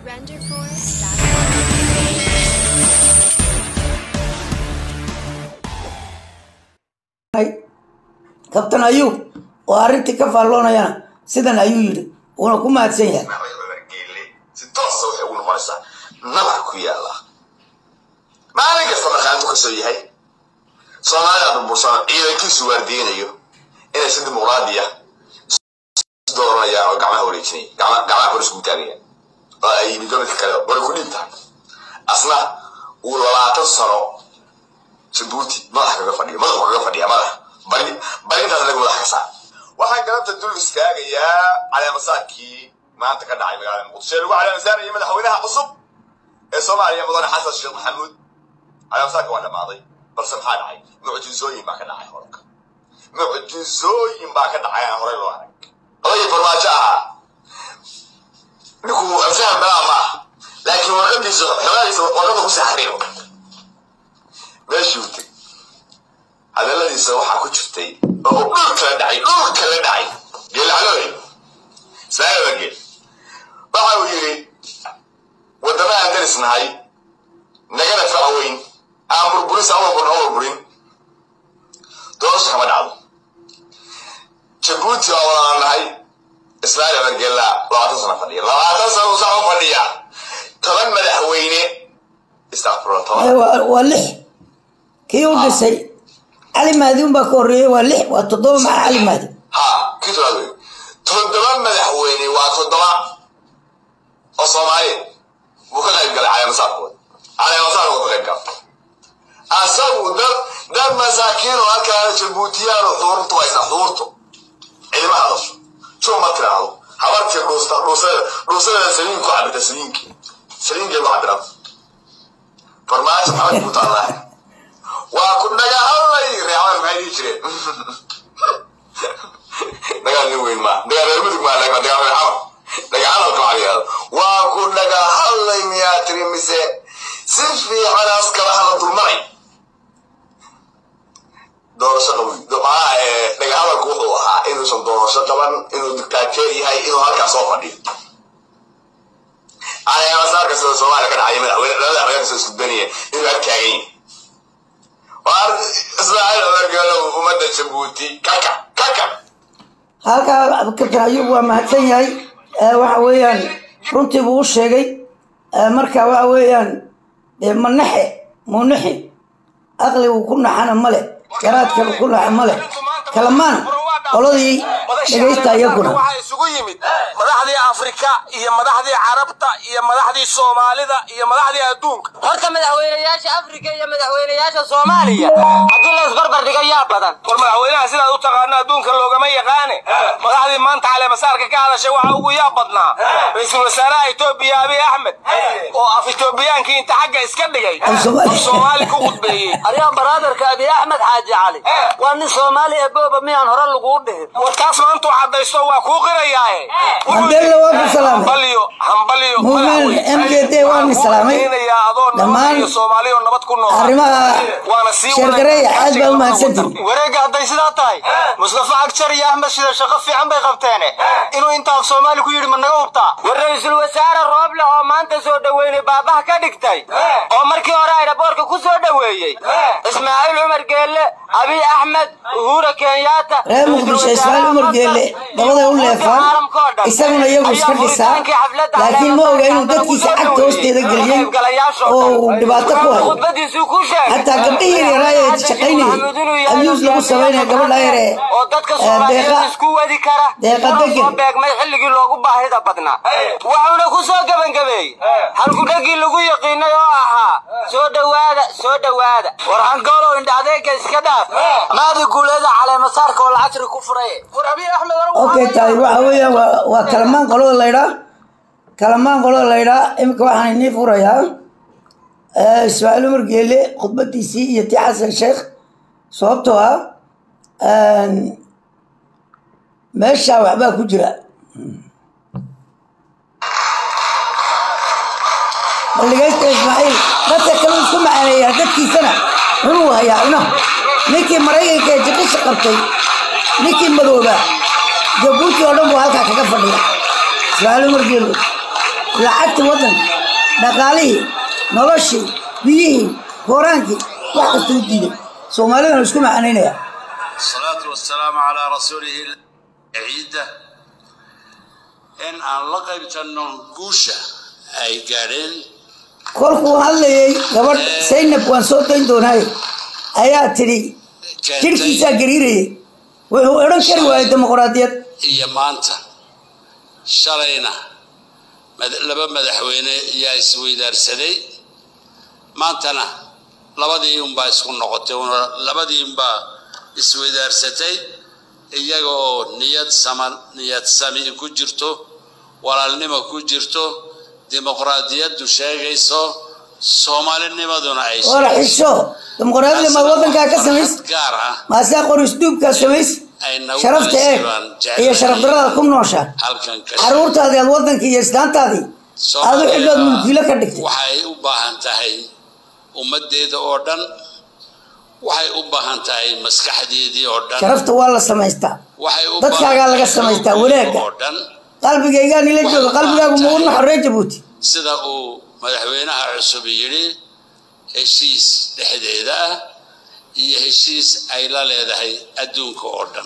كابتن أيوب وأرنتي كفالونا يا سيدنا أيوب ونقوم أتسيا ستوصل يقولون ما يصح نبحكوا يا الله ما عليك استمخان مكسوي هاي صناعة بالبرصان إذا كيس واردين أيوه إذا سند مرادية دورنا يا جماعة وريتني جماعة وريش متانية أي بدون الكلام وريكون أنت أصلا ولا تصروا سبوتي ما راح يقفني ما راح يقفني ما راح بني هذا اللي راح يصير waxaan galabta dul istaagayaa caleemasaadkii maanta ka dhacay magaalada muqdisho lagu caleemasaanayay madaxweynaha cusub ee Soomaaliya mudane xasan sheekh maxamuud caleemasaadka waa dhamaaday balse maxaa dhacay mucjisooyin baa ka dhacay horka mucjisooyin baa ka dhacay aan hore loo arag oday farmaajo ah ninkuu afsahan balaa ma laakiin warqadiisa warqada ku saxariyo meeshuu tegay hadaladiisa waxaa ku jirtay dhulka la dhacay geelacaloy saayawage waxa uu yiri wadamaha darisnahay nagala facaweyn aan burburis burburin doos kama dhacdo Djibouti waa walaalahay Ismaaciil Margeela 20 sano fadhiya 20 sano soo fadhiya toban madaxweyne waa lix kii u dhisay علي مهدي وبكوري ولح وتضم مع علي مهدي كيف هذا تضم مدحويني وتضم الصومالي وكذا يقال على مساكون على مساكون وكذا أسوء ده مساكين وهكذا جبوتيان وحورته وإذا حورته إيه ما هذا شو ما تراهو حوارك روسا سليم كعب سليم جل عبرة فرمات محمد مطلع وكنا يا هاي ريال ما يجري نقال نوين ما نقال رمضك ما نقال نقال حمر نقال على عليها وكنا يا هاي مياتري مسا سفي على أسكال على طول معي دور شقوي نقال على كوحوها إنه شن دور شقوان إنه دكتاتيري هاي إنه هالك صوفا دي أنا مسار كسر سوالي كان عيمنا ولا غير كسر الدنيا إنه هالكاين إسماعيل مرجله ومدة جبوتي كاكا هالك كابتن أيوب ومهتن ياي وحويان runtii buu sheegay marka waxa weeyaan منحي aqli uu ku naxana male garaadka ku naxana male kalamaan qoladii dhageysta iyaguna waxa isugu yimid madaxdii Afrika iyo madaxdii Carabta iyo madaxdii Soomaalida iyo madaxdii adduunka horta madaxweynayaasha Afrika iyo madaxweynayaasha Soomaaliya hadii la isbarbar dhigayaa badan war madaxweynaha sida uu taqaan adduunka loogama yaqaan madaxdii maanta cali masaarka ka hadashay waxa ugu yaab badnaa ra'iisul wasaaraha Itoobiya Abiy Ahmed oo af Itoobiyaankii inta xagga iska dhigay Soomaali ku qudbeeyay ariyaan baraadarka Abiy Ahmed Xaaji Cali waa nin Soomaali booba miyaan hore lagu dhigay warkaas maanta cadaysto waa ku qirayaaye hadii waa salaam hambaliyo muumin MKT waa salaamay dhamaan Soomaaliya oo nabad ku nool arrimaha waana sii shirkareey aad baa u mahadsantihiin wareega haday sidaa tahay Mustafa Agjar iyo Ahmed Shida shaqo fiican bay qabteen inuu inta Soomaali ku yiri ma naga hubtaa ra'iisul wasaare Rooble oo maanta soo dhaweeyay baabaha ka dhigtay oo markii hore aeroboortka ku soo dhaweeyay Ismaaciil Umar Geelle Abiy Ahmed Uhuru Kenyatta Ismaaciil Umar Geelle dabada u leefaan isaguna iyagu iska dhisaa laakiin ma oga inuu dadkiisa cagta hoosteeda geliyay oo dhibaato ku hayo hataa gabdhihii yaraa shaqaynayay abiyuus lagu sameynaya gabadha yare oo dadka Soomaaliyeed isku wadi kara deeqa beegmay xilligii loogu baahida badnaa waxaana ku soo gabangabeey halku dhagii lagu yaqiinay oo ahaa soo dhawaada war hangoolo indhadeega iska dhaaf maadi guuleeda caleemasaarka oo lacag ku furay war Abiy Ahmed okay taay waxa weeyaan waa kalamaan qolada layraa imka waxaan inii furayaa Ismaaciil Umar Geelle khudbadiisii iyo tii Xasan Sheekh sababtoo ah meesha waxbaa ku jira dhageysta Ismaaciil dadka kale isku macaaneeya dadkiisana inuu hayaa ninkii Mareykanka ee jidka qabtay ninkii madooba Djibouti oo dhan buu halkaa kaga fadhiya Ismaaciil Umar Geelle لعبت وطن دقالي نرشي بيه قرانكي واحد تودي سومالينا مش كما عنينا الصلاة والسلام على رسوله العيدة إن لقب تنون قوشة أي قارين كلكو هاللي قبل سينب وانصوتين دوناي آياتري كيركيسا قريري وهو إرنكر وهي ديمقراطية هي مانتا شرينا لبا مدحوينه يا اسويدار سدي مانتنا labadii unba isku noqotay labadii unba isweydaarsatay iyagoo niyad sami ku jirto walaalnimo ku jirto dimuqraadiyadu sheegayso Soomaalinimaduna ay sheegayso dimuqraadiyada ma wadanka ka sameys ma saa qorisduubka sameys sharafta iyo sharaf darada ku noosha caruurtaada wadanka iyo islaantaadii aad u xidhood mulkiilo ka dhigtay waxay u baahan tahay ummadeeda oo dhan waxay u baahan tahay maskaxdeedii oo dhan sharafta waa la sameystaa dadkaaga laga sameystaa wareega qalbigayga nila jooga qalbigaagu ma una xorey Jabuuti sida uu madaxweynaha cusub yiri heshiis dhexdeeda ah iyo heshiis ay la leedahay adduunka oo dhan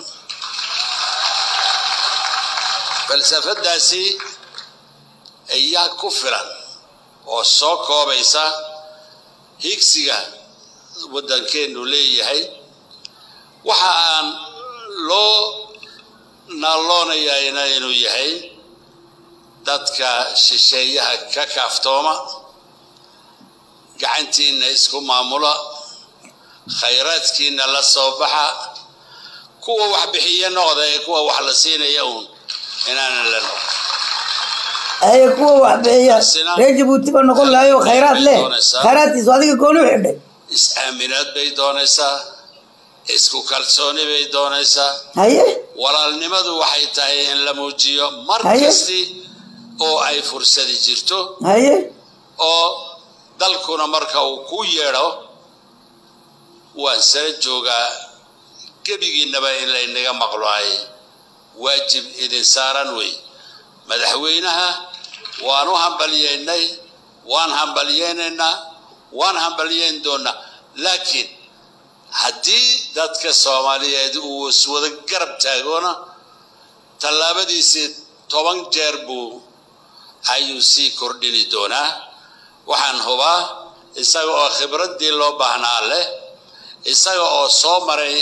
falsafadaasi ayaa ku filan oo soo koobaysa higsiga wadankeenu leeyahay waxa aan loo naaloonayaa inuu yahay dadka shisheeyaha ka kaaftooma gacantiina isku maamula khayraadkiina la soo baxa kuwa wax bixiya noqda ee kuwa wax la siinaya inaan la noqon ay kuwa wax bixiya Jabuuti ba noqon laayo khayraad leh khayraadkiisu adiga gooni u xidhay is-aaminaad bay doonaysaa isku kalsooni bay doonaysaa walaalnimadu waxay tahay in la muujiyo markasti oo ay fursad jirto oo dalkuna marka uu ku yeero waan sare joogaa gabigiinaba in la inaga maqlo ay waajib idin saaran way madaxweynaha waanu hambalyeynay waan hambalyeyn doona laakiin haddii dadka Soomaaliyeed uu wada garab taagona talaabadiisi 10 jeer buu ayuu sii kordhini doonaa waxaan hubaa isaga oo khibradii loo baahnaa leh isaga oo soo maray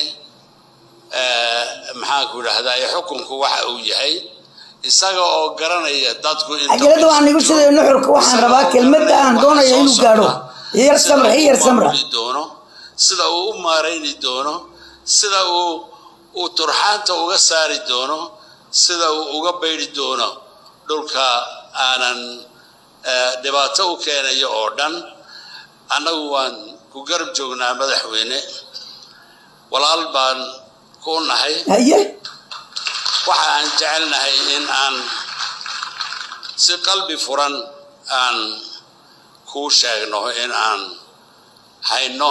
maxaan ku raahdaa xukunku waxa uu yahay isaga oo garanaya dadku ajalada waan igu siday nuxurka waxaan rabaa kelmadda aan doonayo inuu gaaro yar samra sida uu maarayni doono sida uu turxaanta uga saari doono sida uu uga beeri doono dhulka aanan dhibaato u keenayo oo dhan anagu waan ku garab joognaa madaxweyne walaal baan ku nahay waxa aan jecelnahay in aan si qalbi furan aan ku sheegno in aan hayno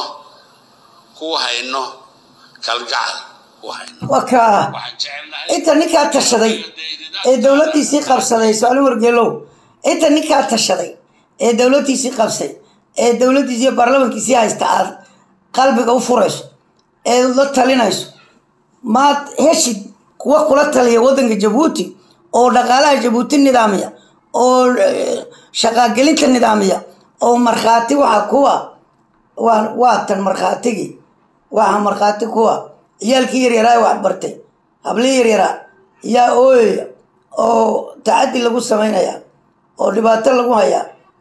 kalgacal waka inta ninka tashaday ee dawladdiisii qabsaday su'aal wargeelow inta ninka tashaday ee dawladdiisii qabsay ee dawladdiisii baarlamaankiisii haysta aad qalbiga u furayso ee la talinayso ma heshid kuwa kula taliya wadanka Jabuuti oo dhaqaalaha Jabuuti nidaamiya oo shaqagelinta nidaamiya oo marxaati waxa kuwa waa tan marxaatigi waxa marxaati kuwa yaalkii yaryaraay wax bartay habli yaryara yaa oo taadi lagu sameynaya oo dhibaato lagu haya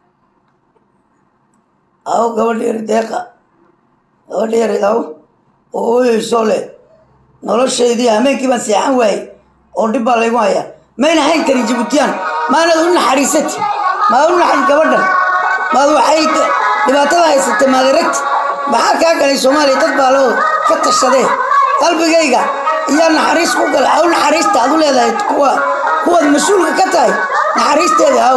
aw gabadh deeqa gabadh yar oo sole nolosheedii hameenkii baan seexan waayay oo dhib baa lagu haya mayna hayn karin Jabuutiyan maana u naxariisati ma u naxariis gabadhan ma waxay dhibaatada haysatay maadirad maxaa ka galay Soomaaliya dad baa loo ka tashaday qalbigayga iyo naxariis ku gal aw naxariista aad u leedahay kuwa mas'uulka ka tahay naxariisteeda aw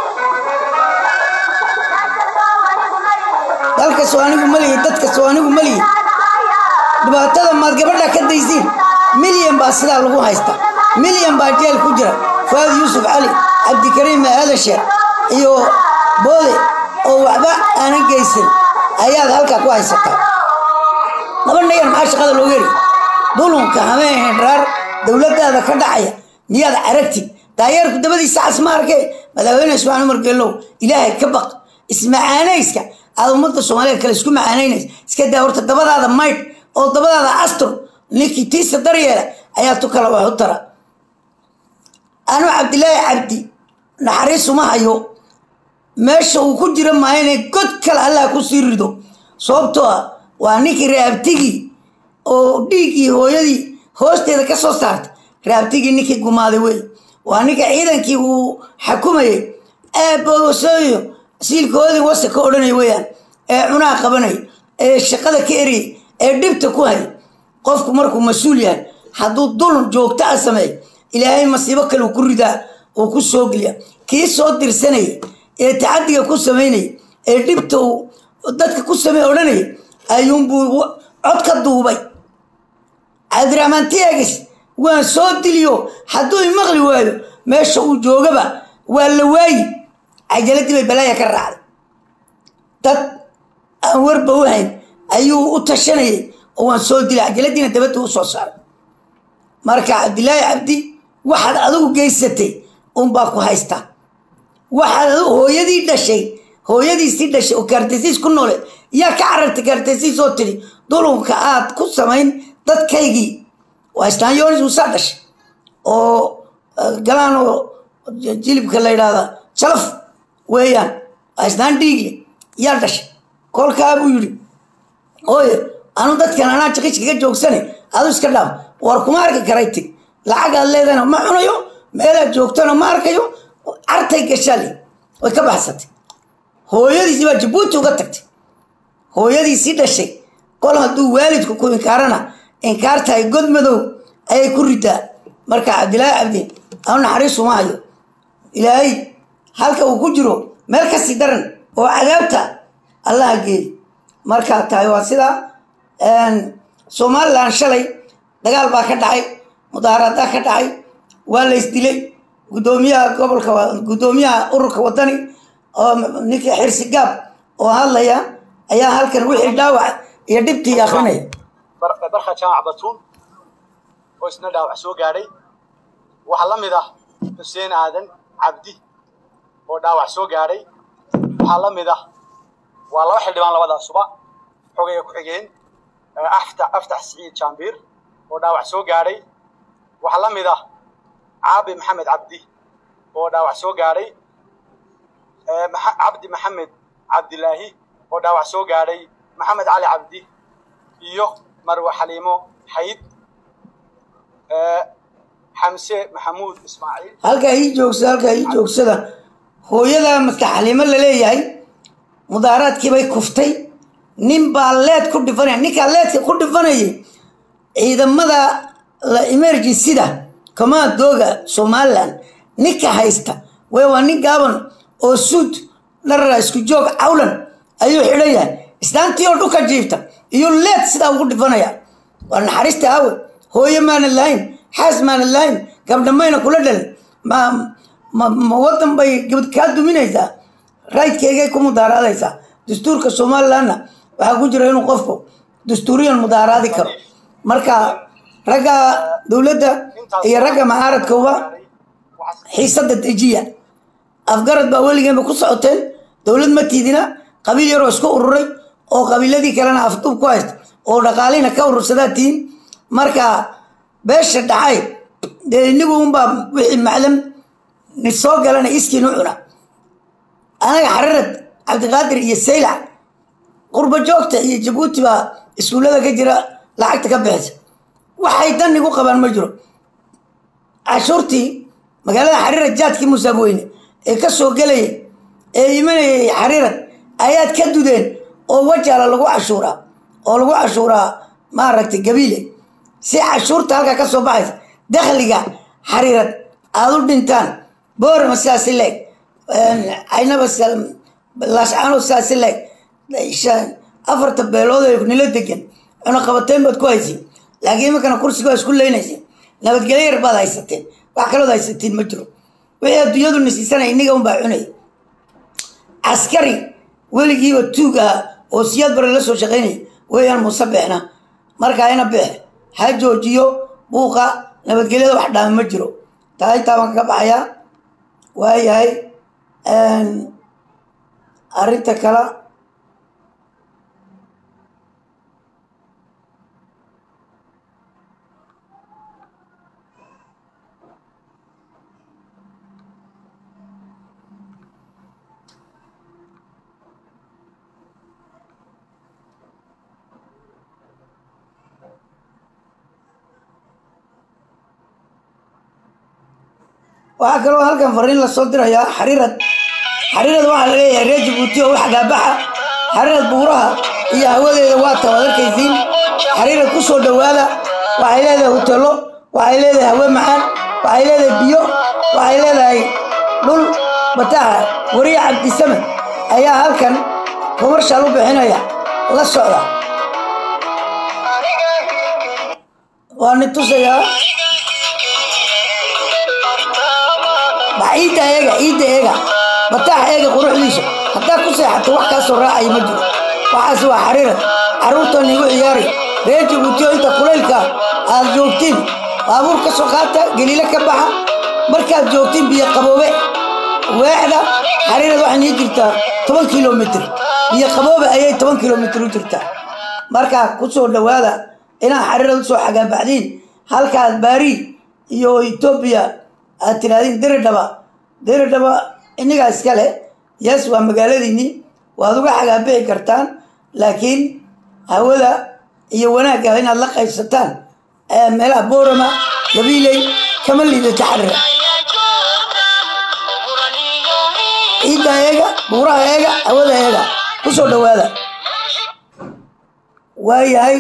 dalka Soomaaligu maliye dadka Soomaaligu maliye dhibaatada maad gabadha ka daysiin milyan baa sidaa lagu haysta milyan baa jeel ku jira Faad Yusuf Ali Abdi Karim Hadashe iyo boode oo waxba aanan geysan ayaad halkaa ku haysataa nabadnayan maxaa shaqada looga heli dulunka hameen raar dowladdaada ka dhacaya miyaad aragtid daayeerku dabadiisa cas ma arkee madaxweyne ismaan umar geelow ilaahay ka baq ismacaanayska aad ummadda soomaaliyeed kale isku macaanaynaysa iska daa horta dabadaada maydh oo dabadaada astur ninkii tiisa daryeela ayaa tu kala wax u tara anu cabdilaahi cabdi naxariis uma hayo meesha uu ku jira maayo inay god kale allah ku sii rido sababtoo ah waa ninkii raabtigii oo dhiiggii hooyadii hoosteeda ka soo saartay raabtigii ninkii gumaaday wey waa ninka ciidankii uu xakumayay boogosooyo siilkoodii wasa ka odhanay weyaan ee cunaha qabanay ee shaqada ka eriyay ee dhibta ku hay qofku markuu mas-uul yahay hadduu dulun joogto a sameey ilaahay masiibo kale uu ku ridaa oo ku soo geliya kii soo dirsanayay ee tacadiga ku samaynayay ee dhibta uu dadka ku samey odhanayay ayuunbuu cod ka duubay cabdiraxmaan tiagis waan soo diliyo hadduu imaqli waayo meesha uu joogaba waa la waayi cajaladii bay balaaya ka raacday dad aan warba u hayn ayuu u tashanayay oo waan soo dilay cajaladiina dabadda u soo saaray marka cabdilaahi cabdi waxaad adigu geysatay unbaa ku haystaa waxaad adigu hooyadiisii dhashay oo kaartaysiis ku noole yaa ka carartay kaartaysiis oo tidhi dulunka aad ku samayn dadkaygii waa islaan yoonis uusaa dhashay oo galaan oo jilibka la yidhaahda jalaf weeyaan waa islaan dhiigle yaa dhashay kolkaa buu yidhi hooye anu dadkan anaa jiqijkaga joogsane adu iska dhaaf war kuma arki karay tig lacagaad leedana ma cunayo meelaad joogtana ma arkayo cartay gashaale way ka baxsatay hooyadiisii baa jabuuti uga tagtay hooyadiisii dhashay kol hadduu waalidku ku inkaarana inkaartahay god madow ayay ku ridaa marka cabdilaahi cabdi anu naxariis uma hayo ilaahay halka uu ku jiro meel kasii daran oo cadaabta allaha geey markaa tahay waa sidaa somalilan shalay dagaal baa ka dhacay mudaharaadaa ka dhacay waa la isdilay gudoomiyaha gobolka gudoomiyaha ururka wadani oo ninkii xirsi gaab oo hadlaya ayaa halkan wixii dhaawac iyo dhibtii akrinaya barka jaamac batuun oo isna dhaawac soo gaadhay waxaa la mid ah xuseen aadan cabdi oo dhaawac soo gaadhay waxaa la mid ah waa laba xildhibaan labadaasuba xogaya ku xigeen aftax siciid jaambiir oo dhaawac soo gaadhay waxaa la mid ah caabi maxamed cabdi oo dhaawac soo gaadhay cabdi maxamed cabdilaahi oo dhaawac soo gaadhay maxamed cali cabdi iyo marwe xaliimo xayd xamse maxamuud ismaaciil halkaa ii joogsada hooyada marka xaliimo la leeyahay mudaaraadkii bay kuftay nin baa leed ku dhifanaya ninkaa leedka ku dhifanayay ciidamada la emergencida commandooga somaliland ninka haysta waa nin gaaban oo suud dharra isku joog cawlan ayuu xidhan yahay islaantii oo dhuka jiifta iyo leed sidaa ugu dhifanaya waa naxariista awe hooye maanan lahayn xaas maanan lahayn gabdhamayna kula dhalin ma wadan bay kaa duminaysaa raydkeygay ku mudaaraadaysaa dastuurka somalilandna waxaa ku jira inuu qofku dastuuriyan mudaaraadi karo marka ragga dowladda iyo ragga macaaradkauba xiisada dejiya afgarad baa weligeenba ku socoteen dowlad ma tiidina qabiil yaroo isku ururay oo qabiiladii kalena afduub ku haysta oo dhaqaalihina ka urursadaa tihiin marka beesha dhacay dee inigu unbaa wixii maclam ni soo galana iskiin u cuna anaga xararad cabdiqaadir iyo saylac qurba joogta iyo jabuuti baa iskuullada ka jira lacagta ka bixisa waxay dan igu qabaan ma jiro cashuurtii magaalada xariirad jaadkii musaabweyne ee ka soo gelaya ee imanayay xariirad ayaad ka dudeen oo wajaala lagu cashuuraa maaragtay gabiile si cashuurta halkaa ka soo baxaysa dakhliga xariirad aada u dhintaan boorama sidaasi leeg caynaba laashcaano sidaasi leeg afarta beelood ee nila degan cunaqabateyn baad ku haysiin laakiin iminkana kursiga waa isku leynaysiin nabadgelyo yar baad haysateen wax kalood haysatiin ma jiro wixii adduunyadu nisiisanay inniga unbaa cunaya عسكري ولقي وتوجا وسياد برا لسه شغالين ويان مصبحنا مركا هنا به حاجو جيو بوقا نبتقلي واحدة مجرو تاي تاوان كبعيا وهي هاي أريد كلا waxaa kaloo halkan fariin la soo dirayaa xariirad waxaa laga yahay reer Jabuuti oo wax gaabaxa xariirad buuraha iyo hawadeeda waa tawaad arkaysiin xariirad ku soo dhawaada waxay leedahay hoteelo waxay leedahay hawo macaan waxay leedahay biyo waxay leedahay dhul bataaha wariya Cabdi Samad ayaa halkan commercial u bixinaya la socda waan tusayaa عيد ايغا بتاع ايغا قروح ليش حتى كسي حتى wax ka soo raacay ma jiro waxaas waa xariirad caruurta nigu ciyaari reeji wujoo inta kuleelka aad joogtiin baabuur ka soo qaata galiila ka baxa markaad joogtiin biyo qaboobe waaxda xariirad waxaan jirtaa 10 kilomitir biyo qaboobe ayay 10 kilomitir u jirtaa marka ku soo dhawaada inaa xariirad soo xaga bacdiin halkaas baari iyo Ethiopia أترادين دردبا إنك أسكاله يسوى مقالديني وهذا حاجة بيه كرتان لكن هذا يوناك هنا الله قيستان ملا بورما قبيلي كمان اللي تحرر إيدا هيغا بورا هيغا هذا هيغا كسو دوادا وهي هاي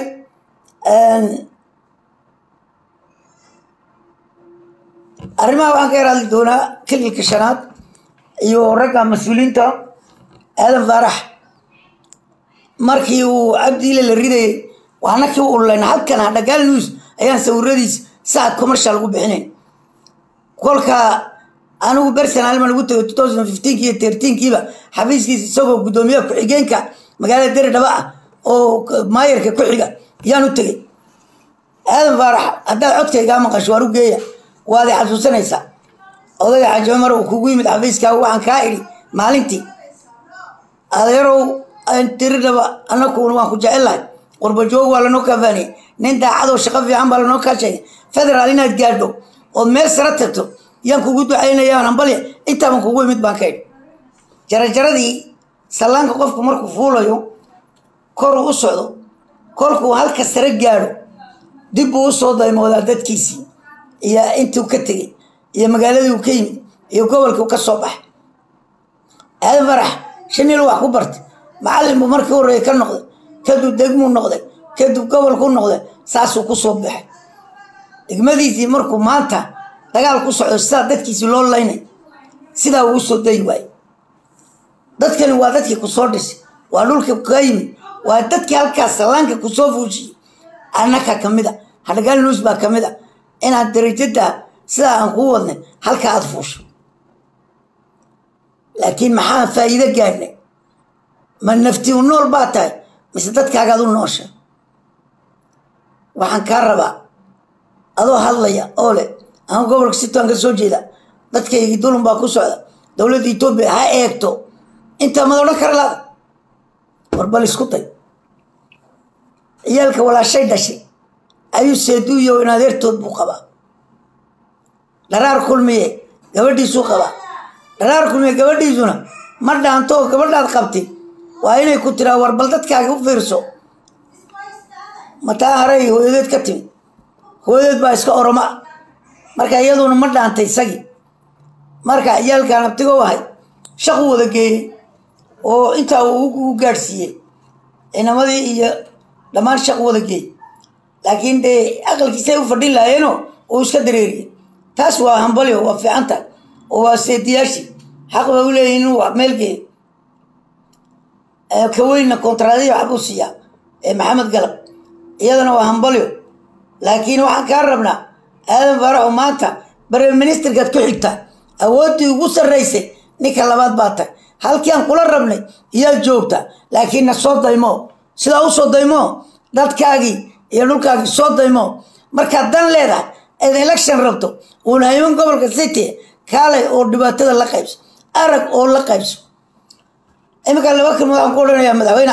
arrimaha waxaan ka yaraali doonaa kililka shanaad iyo ragga mas-uuliyiinta aadan faarax markii uu cabdiile la ridayay waxaana kii u ulayn halkan dhagaal news ayaan sawiradiis saacad commercial ugu bixinayn kolka anigu personal ma lagu tagay 2015 iyo 13 kiiba xafiiskiisa isagoo gudoomiyaha ku-xigeenka magaalada Diridhaba ah oo maayarka ku xiga yaan u tagay aadan faarax haddaad codkayga maqasho waan u geeya waad xasuusanaysaa odayga Xaji Umar oo kugu yimid xafiiska waxaan ka iri maalintii adeerow aan Diridhaba anaku waan ku jecelahay qurba joog wala noo kaafani nin daacad oo shaqo fiican baa noo ka sheegay federal inaad gaadho oo meel sare tagto yaan kugu ducaynayaan anbali inta aan kugu yimid baan ka iri jarajaradii salaanka qofku markuu fuulayo kor u socdo kolku halka sare gaadho dib u soo daymoodaa dadkiisii iyo intuu ka tagay iyo magaaladii uu ka yimid iyo gobolka uu ka soo baxay aadan farax shanil wax ku bartay macallin buu markii hore ka noqday kadib degmuu noqday kadib gobolku noqday saasuu ku soo baxay degmadiisii markuu maanta dagaal ku socdo sidaa dadkiisii loo laynay sidaa uu soo day waay dadkani waa dadkii ku soo dhisay waa dhulka ka yimid waa dadkii halkaas salaanka ku soo fuushiyey annaka ka mid a hadhagaal news baa ka mid a inaad darajada sidaa aan kuu wadnay halka aad fuusho laakiin maxaa faa'iido gaadhnay ma nafti u nool baa tahay mise dadkaagaad u noosha waxaan kaa rabaa adoo hadlaya oo leh aan gobolka Sitwan ka soo jeeda dadkaygii dulun baa ku socda dowladda Itoobiya ha eegto inta ma odhan kara laada warbal isku day ciyaalka walaashay dhashay ayuu seeduuyo in adeertood buu qabaa dharaar kulmiye gabadhiisuu qabaa dharaar kulmiye gabadhiisuna ma dhaanto gabadhaad qabtay waa inay ku tiraa warbal dadkaaga u fiirso mataa haray hooyadeed ka timid hooyadeed baa iska oroma marka iyaduna ma dhaantay isagii marka ciyaalkaan abtigoo ahay shaqu wada geeyey oo intaa uu gaadhsiiyey inamadii iyo dhammaan shaqu wada geeyey laakiin dee aqalkiisay u fadhin lahayeeno uu iska dareeriyey taas waa hambalyo waa fiicanta oo waa seediyaashii xaq bay u leeyihin inuu meel geeyo ka weynna kontraadiyo waxbuu siiyaa maxamed galab iyadana waa hambalyo laakiin waxaan kaa rabnaa aadan faaraxo maanta barem ministerkaad ku xigtaa awooddii ugu sarraysay ninka labaad baa tahay halkian kula rabnay iyaa joogta laakiin soo daymo sida u soo daymo dadkaagi iyo dhulkaagi soo daymo marka dan leedahay ee election rabto oo hayman gobolka city kale oo dhibaatada la qaybs arag oo la qaybs imika laba kalmood aan ku oranayaa madaxweyne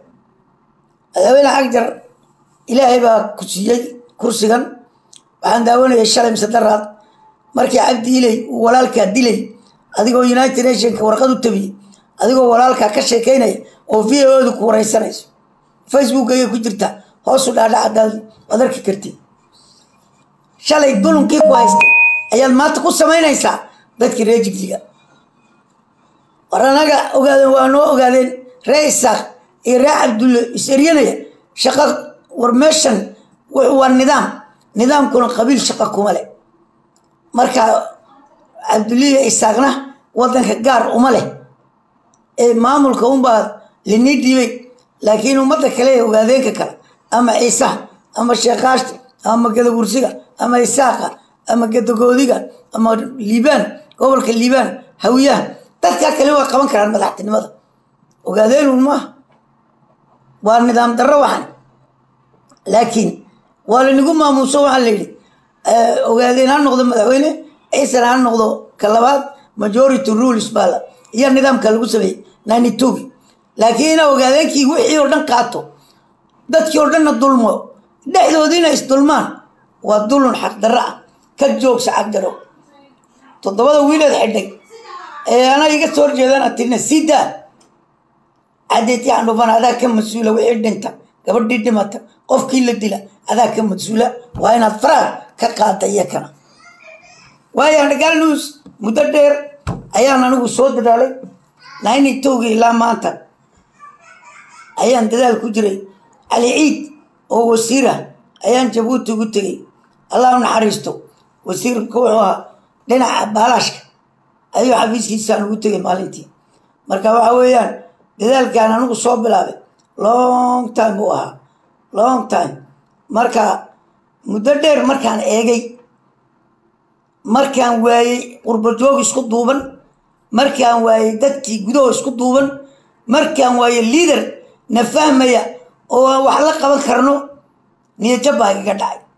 Agjar ilaahay baa ku siiyay kursigan waxaan daawanayay shalay sadaraad markii Cabdi Ilay walaalka dilay adigoo United Nations ka warqad u tabiyay adigoo walaalka ka sheekeynay oo video-du ku wareysanayso Facebook ay ku jirta hoos u dhaadhacad wadarka karti shalay dulunkii ku haystay ayaad maanta ku samaynaysaa dadkii reejigtiga waranaga ogaadeen waa noo ogaadeen Reisa iyo Raa Cabdulle isriyanaya shaqa warmeeshan waa nidaamkuna qabiil shaqa kuma leh marka Cabdulle isaaqna wadanka gaar uma leh ee maamulka baa linidiyay laakiin umada kale ogaadeenka kale ama Ciisa ama Sheekhash ama Gadabursiga ama Isaaqa ama Gadagoodiga ama Liibaan gobolka Liibaan hawiyaha dadka kale waa qaban karaan madaxtinimada ogaadeen uma waa nidaam darro waxan laakiin waa la nigu maamuuso waxa la yiri ogaadeen aan noqdo madaxweyne Ciisa aan noqdo kalabaad majority rules bala iyo nidaamka lagu sameeyay 92 laakiin ogaadeenkii wixii oo dhan qaato dadkii oo dhan dulmo dhexdoodina isdulmaan waa dulun xaq darro ka joogsa Agdaro todobada wiilad xidhay ee ana iga soo jeedaan atina sida adeeti aan dhufan adaa ka mas'uula wixii dhinta gabadhii dhimata qofkii la dila adaa ka mas'uula waa inaad faraaq ka qaadaya kana waayaan galnus muddo dheer ayaan anigu soo dadaalay 92 ilaa maanta ayaan dadaal ku jiray Ali Ciid oo wasiira ayaan Jabuuti ugu tagay Allah u naxariisto wasiirku waa dhinaca baalaashka ayuu xafiiskiisa ugu tagay maalintii marka waxa weeyaan dadaalkan anigu soo bilaabay long time marka muddo dheer markaan eegay markaan waayay qurbo joog isku duuban markaan waayay dadkii gudaha isku duuban markaan waayay leader na fahmaya oo wax la qaban karno niyad-jab baa iga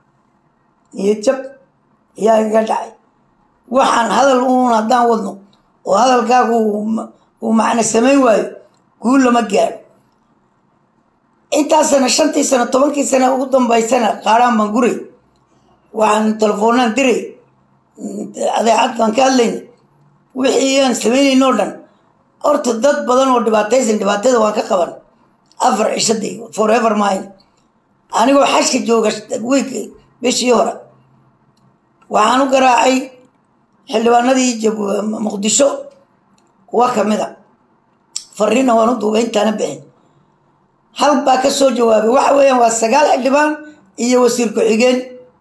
dhacay waxaan hadal haddaan wadno oo hadalkaagu uu macno samayn waayo guul lama gaaro intaasana 5 sano 10 sano ugu dambaysana qaaraan baan guray waxaan telefoonaan diray adeecad baan ka hadlayn wixii aan sameynayno dhan horta dad badan oo dhibaatada waan ka qaban afar cishaday forever mine anigoo xashka jooga week bishii hore waxaan u garaacay xildhibaanadii Muqdisho kuwa kamida fariina waan u duubay intaana bixin hal baa ka soo jawaabay waxa weeyaan waa 9 xildhibaan iyo wasiir ku xigeen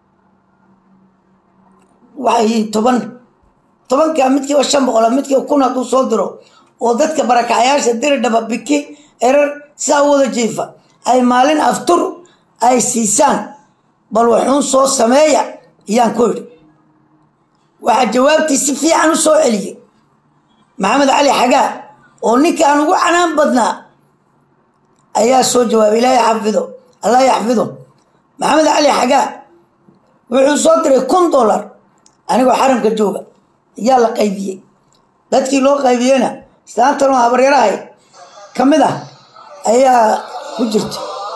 waxay 10 ka midkii waa 500 midkii 1000 haduu soo diro oo dadka barakacayaasha dir dhaba biki erar saa wada jiifa ay maalin aftur ay siisaan bal waxaan soo sameeya iyaan ku yiri waxa jawaabtii si fiican u soo celiyay Maxamed Ali Xagaa oo ninkaan ugu canaan badnaa ayaa soo jawaabay Ilaahay xafido Allah yaxfido Maxamed Ali Xagaa wuxuu soo diray $1 anigoo xaramka jooga yaa la qaybiyay dadkii loo qaybiyayna saantano habaryarahay kamid ah ayaa ku jirta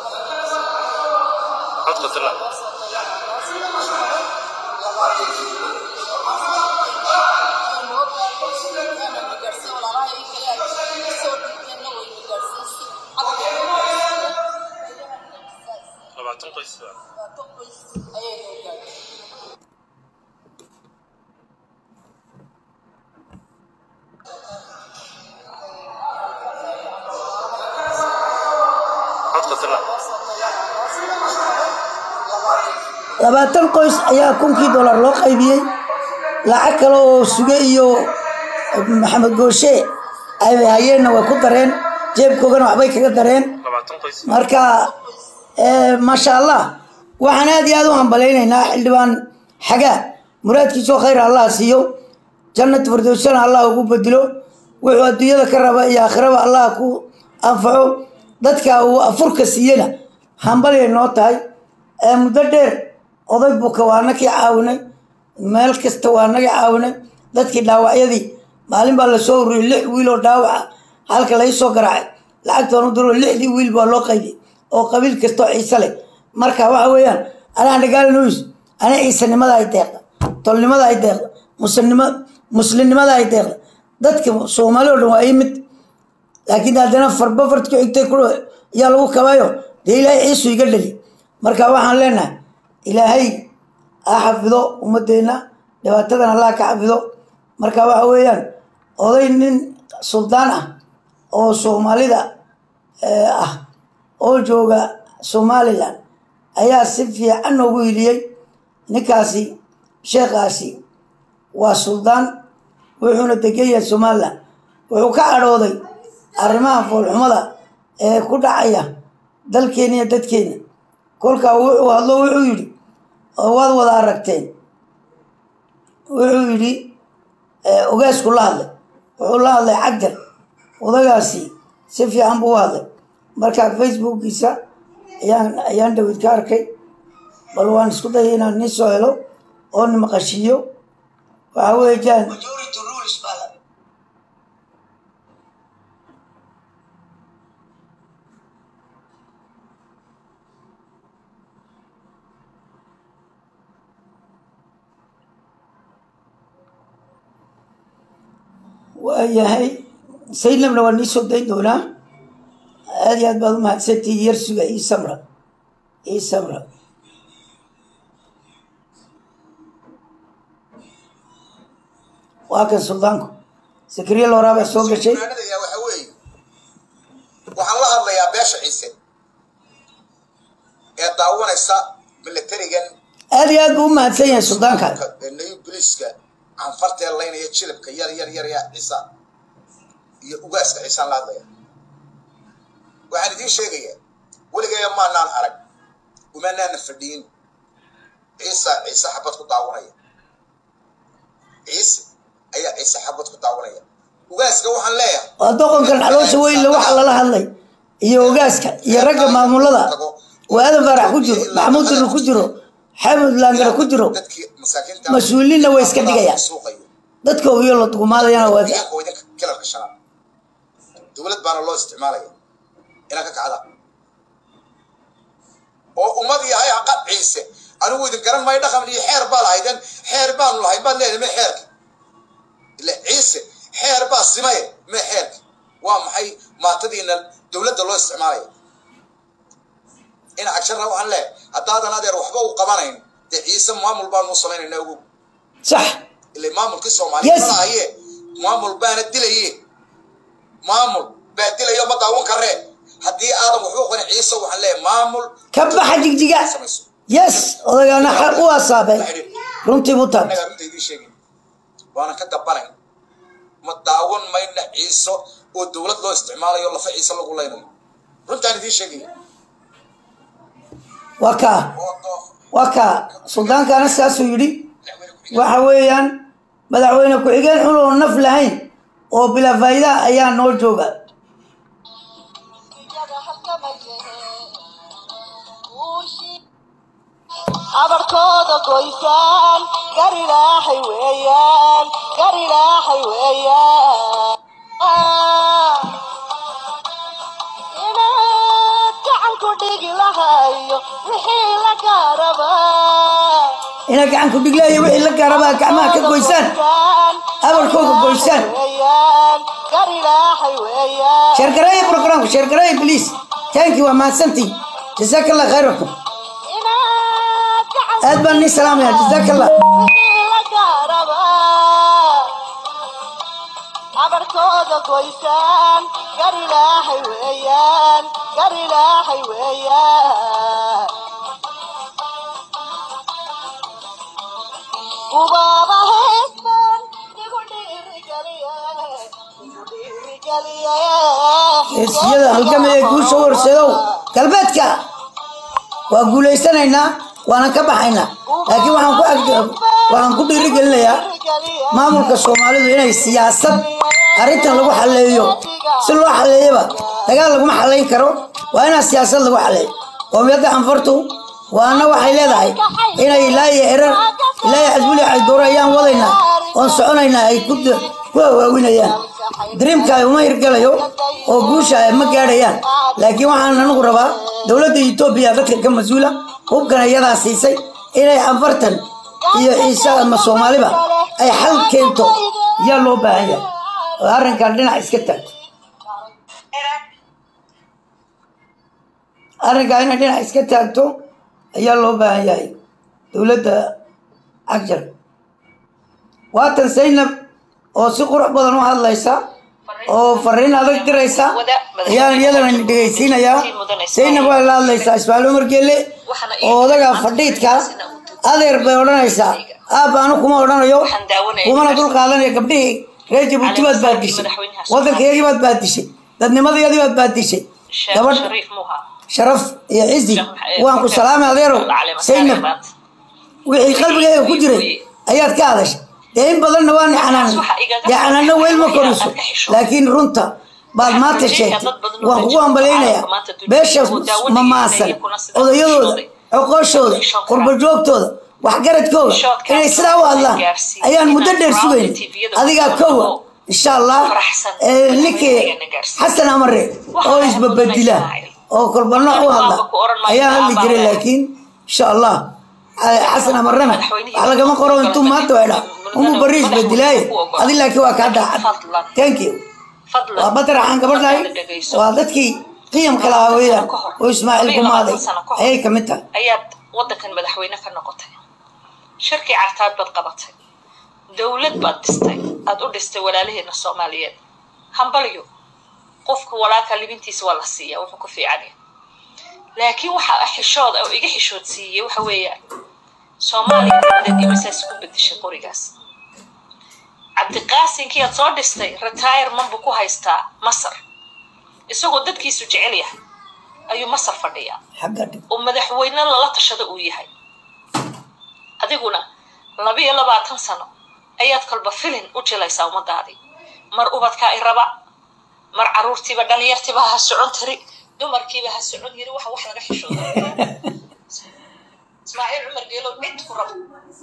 labaatan qoys ayaa $1,000 loo qaybiyay lacag kale oo suge iyo Maxamed Gooshe ay hayeen way ku dareen jeebkoogana waxbay kaga dareen marka ma sha Allah waxaan aad iyo aad u hambaleynaynaa xildhibaan Xagaa muraadkiisa khayr Allah siiyo jannat firdawsana Allah ugu bedelo wuxuu adduunyada ka raba iyo aakhiraba allah ku anfaco dadka uu afurka siiyana hambalay noo tahay muddo dheer oday buka waa nakii caawinay meel kasta waa naga caawinay dadkii dhaawacyadii maalin baa la soo ururiyay 6 wiil oo dhaawaca halka la soo garaacay lacagtoon u diro 6 wiil baa loo qaybiyay oo qabiil kasta oo ciise leh marka waxa weeyaan ana dhagaalnoos ana ciisanimada ay deeqda tolnimada ay deeqda muslimnimada ay deeqda dadka Soomaaliya oo dhan waa imid laakiin haddana farbafarta ku xigtay ku yaa lagu kabayo ilaahay ciisu iga dhali marka waxaan leenahay ilaahay xafido ummadeena dhibaatadan Allah ka xafido marka waxa weeyaan oday nin suldaan ah oo Soomaalida oo jooga Somaliland ayaa si fiican ugu yiliyay ninkaasi sheekhaasi waa suldaan wuxuuna degayaa Somaliland wuxuu ka cadhooday arrimaha foolxumada ee ku dhacaya dalkeena iyo dadkeena kolka wuxuu hadlo wuxuu yiri waad wada aragteen wuxuu yiri ogaasku la hadlay wuxuu la hadlay cagjar odagaasi si fiican buu hadlay marka Facebook-kiisa ayaan David ka arkay bal waan isku dayay inaan ni soo helo oo ni maqashiyo waxa weeyaan majority rules bala وياهي سيدنا من وني سودين دونا هذه بعض ما ستي يرسل أي سمرة أي سمرة وهكذا سلطانكم سكرية لو رابع سوق شيء وحنا الله يا باشا عيسى يا داوون إسا ملتريجن هذه ما تسيا سلطانك النيو بوليسكا عن فرت اللين يتشلب كيار يا عيسى يوجس عيسى الله ضيع وعن دي شيء ولا جاي ما نان حرق وما نان فردين عيسى حبتك داورية عيسى حبتك داورية وجس كوحن ليه أتوقع كان على شوي اللي وحلا لها اللي يوجس يرجع مع مولده وهذا فرح كجرو محمود الكجرو حمد لانجر كجرو مسؤولين لو يسكدقيا dadka oo yolo tuumaadayna waa kala qashana dawlad baan loo isticmaalaya ina ka kacda oo ummadii ay aqad ciise anigu idin garan may dhaqan iyo xeer baa lahaydan xeer baan lahayn baan leeyahay xeerka ila ciise xeer baa simay ma xeerka waa maxay maatadiina dawladda loo isticmaalaya ina action waxaan leeyahay hadaadan adeer waxba u qabanayn ciise maamul baan u sameeynaa ugu صح اللي مامل كسومالي ما هي مامل بان دليه مامل بدل يوم داون كره hadii aadam wuxuu qani ciise waxaan leeyahay maamul ka baxa jigjiga yes odagana xaq u asaabay runtii mutan waana ka dabalay ma daawan mayna ciise oo dawlad loo isticmaalayo la ciise lagu leeyahay runtaan idin sheegay waka suldaankaana saas uu yiri waxa weeyaan madaxweyne ku xigeen xuloo naf lahayn oo bila faa'iido ayaa noo jooga abarkooda goysaan garilaahay weeyaan inaad gacan ku dhigi lahayo wixii la gaarabaa ina gacan ku dhiglayo wixii la gaaraba gacmaha ka goysaan abarkooda goysaan شركري برنامج شركري بليز ثانك يو ما سنتي جزاك الله خيركم أدبني سلام يا جزاك الله abarkooda goysaan garilaahay weeyaan ubaaba heestan igu siyada halkamay guusha warsadow galbeedka waa guuleysanaynaa waana ka baxaynaa laakiin waxaan ku dhiirigelinayaa maamulka Soomaalidu inay siyaasad arrintan lagu xalleeyo si loo xalleeyaba dagaal laguma xallayn karo waa inaa siyaasad lagu xalleeyo qoomiyadda anfartu waana waxay leedahay inay ilaa iyo erar ilaa iyo xisbuli ay dooro ayaan wadaynaa oon soconaynaa ay ku hawaawinayaan dreamka uma hirgalayo oo guusha ma gaadhayaan laakiin waxaan anagu rabaa dowladda Itoobiya dadka ka mas'uula hubkan iyadaa siisay inay anfartan iyo ciise ama Soomaaliba ay xal keento yaa loo baahan yahay arrinkan dhinac iska taag arrinkan inay dhinac iska taagto ayaa loo baahan yahay dowladda Agjar waatan Zainab oo si qurux badan u hadlaysa oo fariin adag diraysa ayaan iyadana dhageysiinayaa Zainab waa la hadlaysaa Ismaaciil Umar Geelle oo odaga fadhiidka adeer bay odhanaysaa aabaanu kuma odhanayo kumana dul qaadanayo gabdhihii reer Jabuuti baad baadishay waddankeedii baad baadishay dadnimadeedii baad baadishay gabadh sharaf iyo cizi waan ku salaamay adeero Zainab wixii qalbigayga ku jiray ayaad ka hadashay in badanna waan xanaanno weel ma koriso laakiin runta baad maanta sheegtay waan kugu hambaleynayaa beesha mamaasan odayadooda coqooshooda qurbo joogtooda waxgaradkooda inay sidaa u hadlaan ayaan muddo dheer sugayn adigaa kowa insha allah ninkii xasan amare oo isbabedila oo kolba nooc u hadla ayaa hadli jiray laakiin insha allah xasan amarena wax lagama qoro intuu maanta waydhaa umu bariis bedilaaye adi laakiin waa kaa daacad thank you waa badar waxaan gabadhahay waa dadkii qiyamka lahaa weeyaan oo Ismaaciil gumaaday ayay ka mid tahay ayaad waddankan madaxweyne ka noqotay shirkii cartaad baad qabatay dowlad baad dhistay aad u dhistay walaalaheena Soomaaliyeed hambalyo qofka walaalka libintiisa waa la siiyaa wuxuu ku fiican yahay laakiin waxa xishood oo iga xishoodsiiyay waxa weeyaan Soomaaliya dad imasaas ku bedeshay qorigaas Cabdiqaasin kii aad soo dhistay retirement buu ku haystaa Masar isagoo dadkiisu jecel yahay ayuu Masar fadhiyaa oo madaxweyne la tashada uu yahay adiguna 22 sano ayaad kalba filin u jilaysaa umadaadii mar ubadka ay raba mar caruurtiiba dhalinyartiiba ha socon tiri dumarkiiba ha socon yiri wax laga xishoodo Ismaaciil Umar Geelle mid ku rab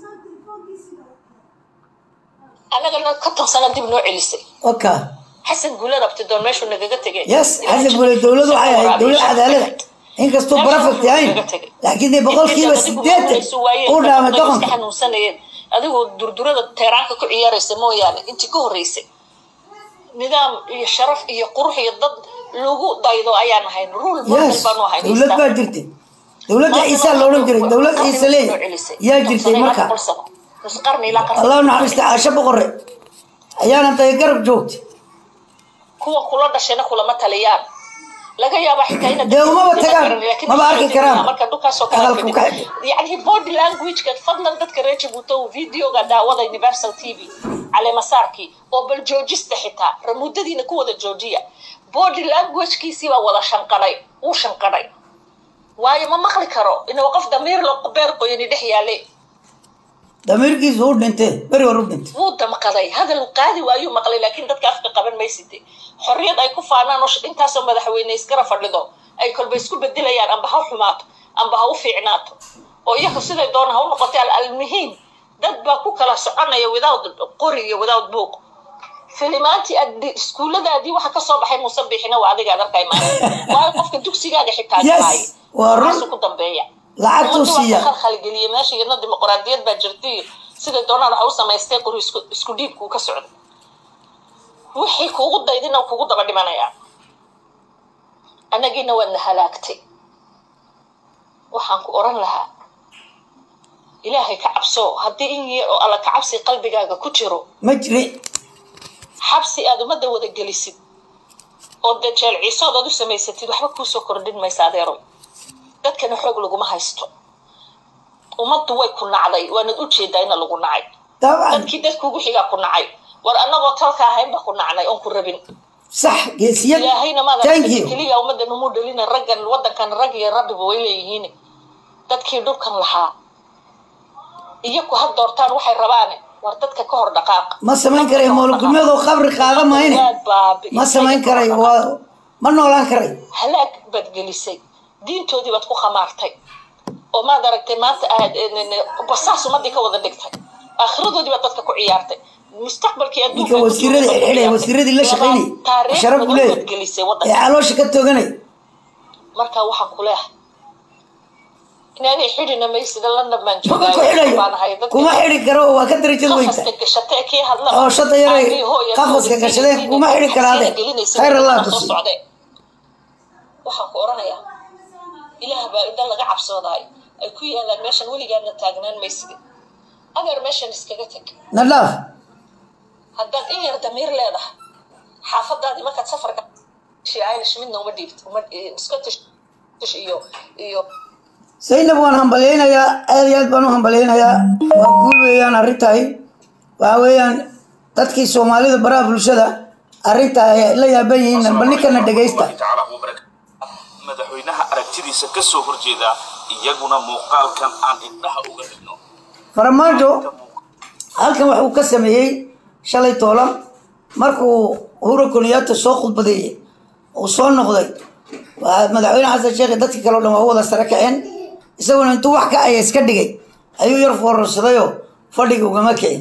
anaga la ka tansan dib noo celisay okay xasan guulad abti doon meeshu nagaga tagay yes xasan guulad dawladdu waxay ahayd dawlad cadaalad inkastoo barafad yahay laakiin boqolkiiba 8 oo dhaama dhaqanka xanuunsanayeen adigoo durdurada teeraanka ku ciyaaraysa mooyaane intii ka horeysay nidaam iyo sharaf iyo qurux iyo dad lagu daydo ayaan ahayn rule book baan u ahayn dawlad baa jirtay dawladda Ciise loo oran jiray dawlad Ciise leey yaa jirtay marka isqarni la qarni Allah naxariista Aasha boqorre ayaana tay garab joogtay kuwa kula dhashayna kula ma taliyaan laga yaabo xitaa in deewma tagaan ma baarki karaan marka duka soo kala yani body language ka fadlan dadka reechi buto videoga daawada Universal TV على مساركي أو بالجوجيست حتى رموددينا كودا جوجيا body language كيسي ولا شنقري وشنقري واي ما مخلي كرو إنه وقف ضمير لو قبير قيني دحيا لي ضمير كيس هو دنته بري ورود دنته هو دمقضي هذا القاضي وايو مقلي لكن دتك أفق قبل ما يسدي حرية أي كفانا نش أنت سو مدحويني يسكر فرلدو أي كل بيسكو بديليان أم بهاو حمات أم بهاو فعناته أو يخص ذي دون هون نقطة المهم dad baa ku kala soconaya without qori iyo without book filimaanti iskuuladaadii waxa ka soo baxay musabixina waa adiga arkay waa qofka dugsigaaga xitaa tahay waa run ku dambeeya lacagtu siiya khalgaliye meesha iyadna dimuqraadiyad baa jirtay sida doonaan waxa uu sameystay qori isku dhiibku ka socdo wixii kuugu daydina kuugu daba dhimanaya anagina waa halaagtay waxaan ku oran lahaa إلهي كعبسو هدي إني الله كعبسي قلبي جاك كتيرو مجري حبسي هذا ما دوّد الجلسين وده شال عيسى ده دوس ما يستيد وحبك كوسو كردين ما يساعدهم ده كانوا حقوا لقوا ما هيستو وما توي كنا علي وأنا قلت شيء داينا لقوا نعي طبعا ده كده كوجو حاجة كنا عي وأنا بطلك هاي بكون علي أنكر ربين صح جسيا إلهينا ما ده كلي يوم ده نمود لنا الرجل الوضع كان الرجل يا رب بويلي هيني ده كده كان لها iyagu had doortaan waxay rabaan وردتك كهر دقائق ما سمين كري مولو قميض وقبر قادة ما هيني ما سمين كري ما نولان كري هلاك بدجلسي دين تودي بتكو خمارتي وما دركت ما بصاص وما ديك وضع دكتي آخرته دي بتكو عيارتي مستقبل كي أدوك وسيرة الله شقيني شرب كله علوش كتوغني مركا وحا كله إنني حيرنا ما يصير لنا بمنجو كما حيري كرو وكدري جدوينتا أو شطة يري قفص كشلين كما حيري كرادي خير الله تسي وحا كورانيا إله بقى لغا عبصوداي الكوي أنا ماشان ولي قانا تاغنان ما يصير أنا ماشان اسكاغتك نلاف هداد إيه ردمير ليدا حافظ دادي ما كانت سفر شي عايلش منه وما ديبت وما اسكتش إيو سيدنا بوان همبلينا يا آليات بانو همبلينا يا وقول ويان أريتاي وعويان تدكي سومالي دا برا بلوشدا أريتاي لا يبين نبنيكنا دقايستا madaxweynaha aragtidiisa ka soo horjeeda iyaguna muuqaalkan aan indhaha uga dhigno farmaajo halkan wuxuu ka sameeyay shalay toolan markuu Uhuru Kenyatta soo khudbadeeyay oo soo noqday madaxweyne Xasan Sheekh dadkii kale oo dhan waa wada sare kaceen isaguna intuu wax ka ay iska dhigay ayuu yar foorsaday fadhiga uga makeen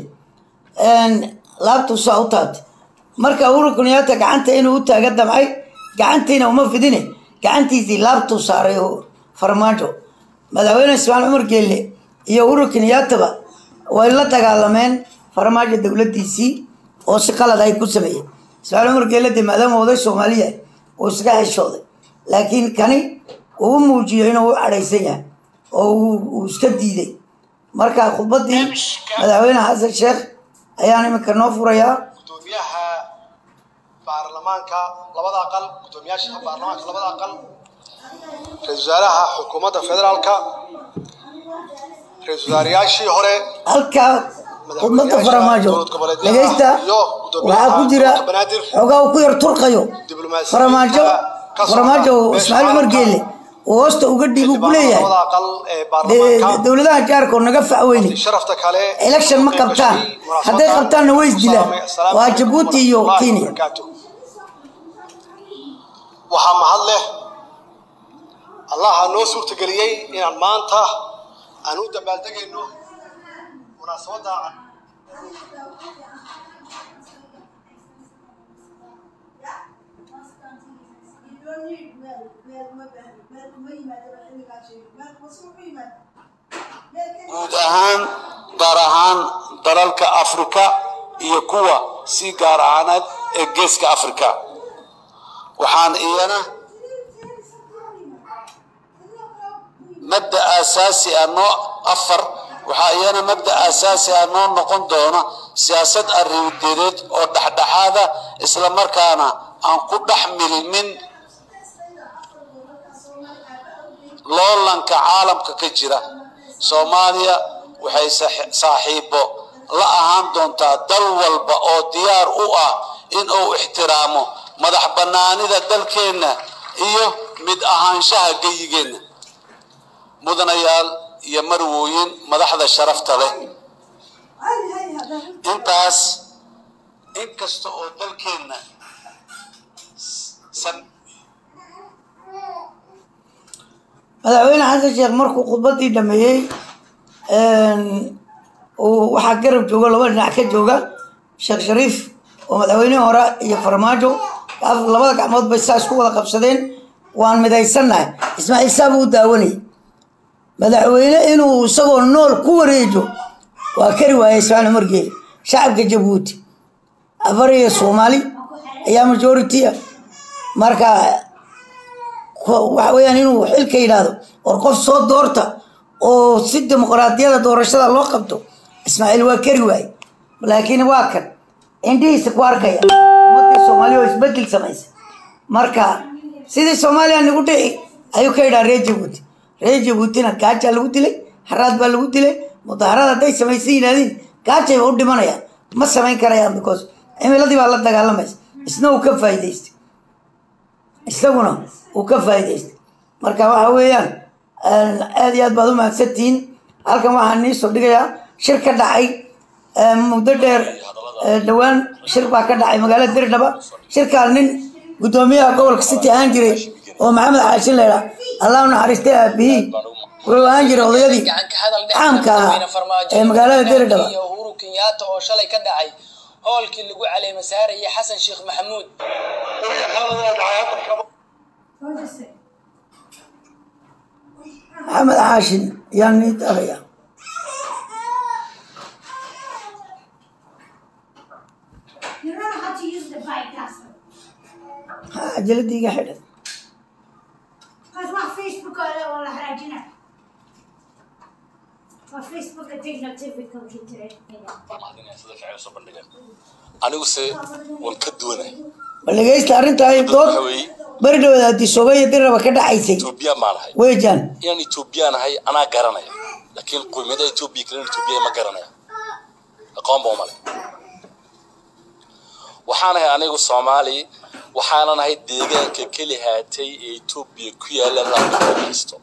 laabtu saawtaad marka Uhuru Kenyatta gacanta inuu u taaga damcay gacantiina uma fidine gacantiisii laabtu saaray farmaajo madaxweyne Ismaaciil Umar Geelle iyo Uhuru Kenyatta way la dagaalameen farmaajo dawladdiisii oo si qalad ay ku sameeyeen Ismaaciil Umar Geelle maadaama uu Soomaaliya oo iska heshooday laakiin kani uu muujiyay inuu cadhaysan yahay oo uu iska diiday marka khudbadii madaxweyne Xasan Sheekh ayaan imika noo furayaa gudoomiyaha baarlamaanka labada aqal gudoomiyaasha baarlamaanka labada aqal ra'iisul wasaaraha xukuumadda federaalka ra'iisul wasaarayaashii hore halka khudbadda farmaajo dhageysta waxaa ku jira xogaa uu ku yar turqayo farmaajo Ismaaciil Umar Geelle ووسط وقدي بقوليه دولة جاركو نقف عويني إلكشن ما قبطان حتى قبطان نويز دلا واجبوتي يو كيني وحا محله الله نوسور تقليي إن مانتا أنو دبالتك إنو مناسبة guud ahaan gaar ahaan dalalka Afrika iyo kuwa si gaar ahaaneed ee geeska Afrika waxaan iyana mabda asaasi ah noqon doona siyaasad arrimadeed oo dhaxdhaxaada isla markaana aan ku dhaxmilmin loolanka caalamka ka jira Soomaaliya waxay saaxiibo la ahaan doontaa dal walba oo diyaar u ah in uu ixtiraamo madax banaanida dalkeena iyo mid ahaanshaha geyigeena mudanayaal iyo marwooyin madaxda sharafta leh intaas inkasta oo dalkeena madaxweyne Xasan Sheekh markuu khudbadii dhameeyay waxaa garab jooga laba dhinac ka jooga Sheekh Shariif oo madaxweynaha hore iyo farmaajo labada gacmood bay saas ku wada qabsadeen waan midaysanahay Ismaaciil Saab uu daawanay madaxweyne inuu isagoo nool ku wareejo waa kari waayay Ismaaciil Umar Geelle shacabka Jabuuti afariya Soomaali ayaa majority marka waxweeyaan inuu xilka yiraahdo oo qof soo doorta oo si dimuqraadiyada doorashada loo qabto Ismaaciil waa kari waay laakiin waa kan indhihiisa ku arkaya ummadda Soomaaliya oo isbedel sameysay marka sidii Soomaaliya nagu dhici ayuu ka yiraahdaa reer Jabuutina gaaja lagu dilay haraad baa lagu dilay mudaharada day sameysay inaadin gaaja u dhimanaya ma sameyn karayaan because cimiladii baa la dagaalamaysa isna uu ka faa'iideystay isaguna uu ka faa'iideystay marka waxa weeyaan aad iyo aad baad u mahadsantihiin halkan waxaan nii soo dhigayaa shir ka dhacay مدير دوان شركة كذا عي مقالة دير دبا شركة نين قدوميها قول كستي أنجري ومحمد عاشين ليلا الله نحرستها به وهو أنجري وضيدي عامك مقالة دير دبا كينياتا oo shalay ka dhacay hoolkii lagu caleema saarayay Xasan Sheekh Maxamuud محمد عاشين يعني تغير You don't know how to use the bike, that's جلدي قاعدة because my Facebook ولا حراجنا my Facebook take notification today. anigu se waan ka duwanay balagaysta arinta ay dood bari dhawaad Soomaaliya diraba ka dhacaysay Ethiopia maalahay weejan inaan Ethiopian ahay ana garanaya laakiin qoymada Ethiopia kale Ethiopia ma garanaya aqoon baa malay waxaan ahay anigu Soomaali waxaan ahay deegaanka kali haatay Ethiopia ku yaala raadinaysto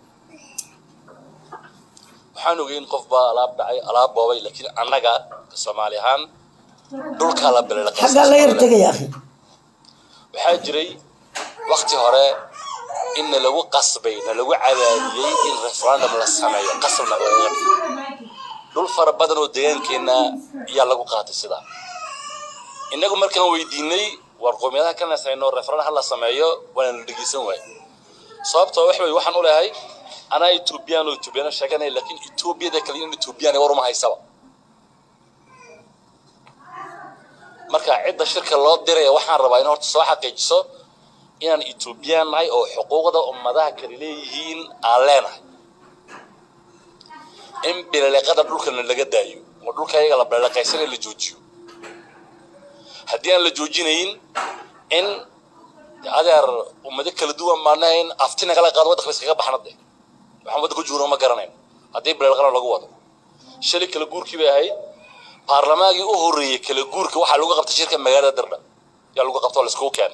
waxaan ogeyn qof baa alaab boobay laakiin anaga Soomaali ahaan dhulka la bilaa xaga la yartagay akhi waxa jiray waqti hore in lagu qasbay lagu cadaadiyay in referendum la sameeyo qasabna dhul fara badan oo deegaankeena ayaa lagu qaatay sida inagu markaan weydiinay war qoomiyadaha kana sayno referendum la sameeyo waan dhageysan waay sababtoo waxaan u leeyahay ana Ethiopian sheeganay laakiin Ethiopia kale in Ethiopian waruma haysaba marka cid shirka loo diray waxaan rabaa in horta soo xaqiijiso inaan Ethiopian ay oo xuquuqda ummadaha kale leeyihiin aan leenahay in bilaqada dhulka laga daayo oo dhulka ayaga la bilaqaysan la joojiyo haddii aan la joojinayn in adeer ummada kala duwan maanayn aftina kala qaado wadada iskaga baxnade waxaan wada ku jiro ma garanayn haddii bilaqada lagu wado shali kala guurkii bay ahayd baarlamaanka u horeeyay kala guurka waxa lagu qabtay shirka magaalada Dardha yaa lagu qabtay la isku keen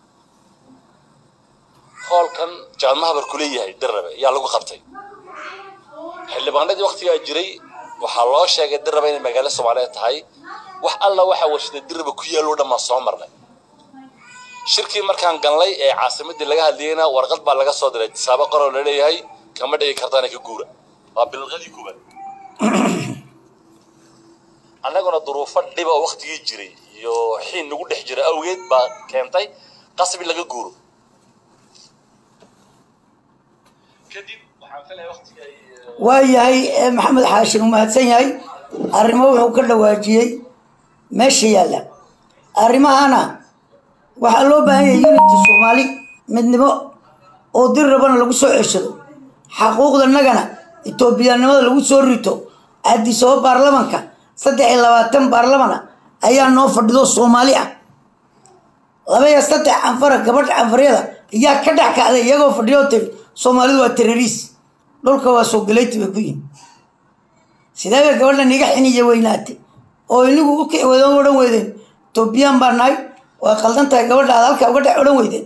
holkan jaamaha bar kuleeyahay Dardha yaa lagu qabtay xildhibaanadii waqtiga jiray waxa loo sheegay Dardha in magaalada Soomaaliyeed tahay wax alla waxa warshada Dardha ku yaalo dhama soo marnay shirkii markaan ganlay ee caasimadii laga hadlayna warqad baa laga soo diray sabab qoro la leeyahay kama dhigi kartaan ka guura waa bilqadii kuba anaguna duruufo dhiba waqtigii jiray iyo xiin nagu dhex jiray awgeed baa keentay qasbi laga guuro kadib waxaan filayaa waqtiga waayahay maxamed xaashin mahadsan yahay arrimo wuxuu ka dhawaajiyay meesha yaala arrimahana waxa loo baahan yahay unity Soomaali midnimo oo dir rabana lagu soo ceshado xaquuqda nagana Ethiopia-nimada lagu soo rito aadi soo baarlamaanka 23 baarlamaan ayaa noo fadhido Soomaali ah labaya 3 anfar gabadh anfareeda ayaa ka dhaxkacday iyagoo fadhiyo Soomaalidu waa terrorist dhulka waa soo galeeyay ku yiin sidee gabadha niga xiniye weynaatay oo inigu u kii wada oran weydeen Ethiopian baanay waa qaldantahay gabadha halka uga dhac oran weydeen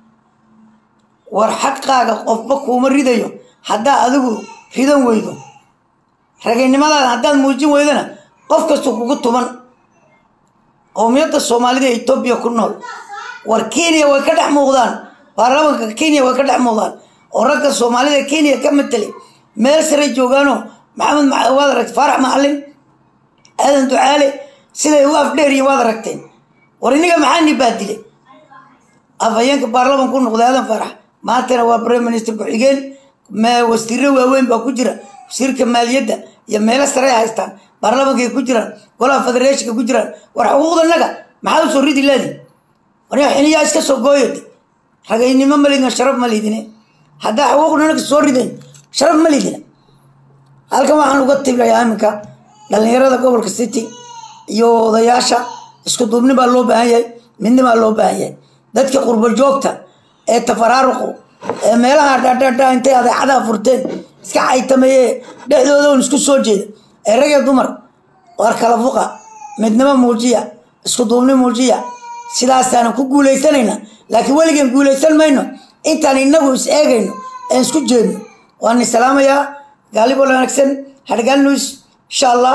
war xaqaaga qofba kuma ridayo hadaa adigu ridan weydo rageynimada hadaan muujin weydana qof kasto kugu tuman qowmiyadda Soomaalida ee Ethiopia ku nool war Kenya way ka dhax muuqdaan baarlamaanka Kenya way ka dhax muuqdaan oo ragga Soomaalida Kenya ka matali meel sare joogaano maxamed macawad rag farax macallin aadan ducaale siday u afdheeriyeen waad aragteen war iniga maxaan nibaadilay afayeenka baarlamaanka ku noqday aadan farax maantana waa prime minister ku xigeen ma wasiirro waaweyn baa ku jira wasiirka maaliyadda iyo meelo sare haystaan baarlamaanka ku jiraan golaha federeeshka ku jiraan war xuquuqda naga maxaa soo ridi leedahay war xiliya iska soo gooyay rageynimo malidna sharaf malidine hadaa xuquuqda naga soo rideen sharaf malidine halkan waxaan uga tibilayaa iminka dhalinyarada gobolka City iyo odayaasha isku duubni baa loo baahan yahay midnimo loo baahan yahay dadka qurbo joogta ee tafaraaruqo ee meelaha dhaadhaadha intay adeecada furteen iska caytamay dhexdooda oo isku soo jeeda ee rag iyo dumar war kala fuqa midnimo muujiya isku duubni muujiya sidaas aan ku guuleysanayna laakiin waligan guuleysan mayno intaan inagu is eegayno ee isku jeedno waan salaamaya galib wanaagsan hargal news insha Allah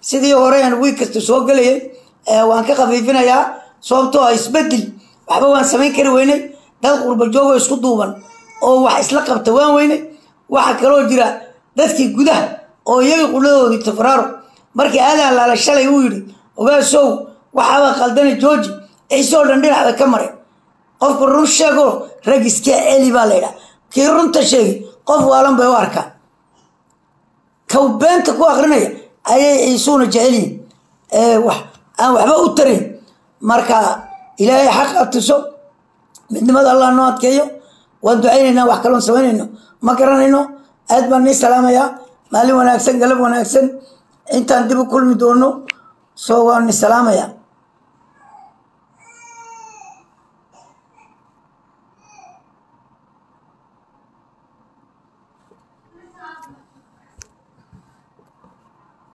sidii hore aan wiig kasta soo galayay waan ka khafiifinayaa sababtoo ah isbedel waxba waan samayn kari weynay dad qurba joogo isku duuban oo wax isla qabta waan weynay waxa kaloo jira dadkii gudaha oo iyaga quladoodii tafraaro markii aadan laala shalay uu yidhi ogaasow waxaaba qaldana jooji ciisoo dhan dhinaxda ka maray qofku run sheego rag iska celi baa la yidhaha kii runta sheegi qof waalan bay u arkaan kaw beenta ku akrinaya ayay ciisuuna jecelyihin aan waxba u tarayn marka ilaahay xaq atuso midnimada allah noo adkeeyo waan ducaynaynaa wax kaloon samaynayno ma garanayno aad baan nii salaamayaa maalin wanaagsan galab wanaagsan intaan dib u kulmi doono soo waan ni salaamayaa